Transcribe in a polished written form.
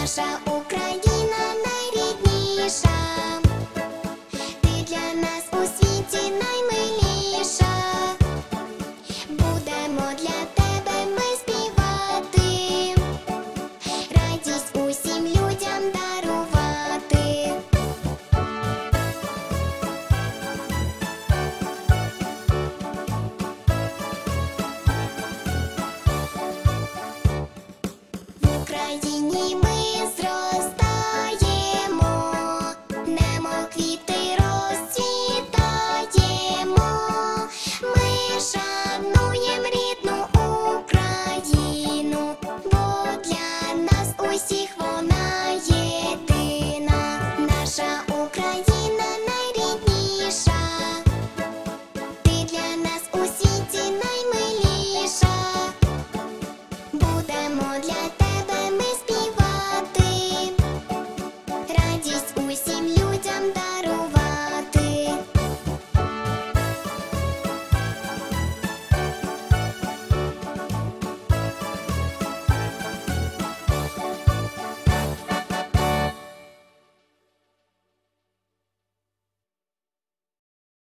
Наша Україна найрідніша, ти для нас у світі наймиліша. Будемо для тебе ми співати, радість усім людям дарувати. В Україні ми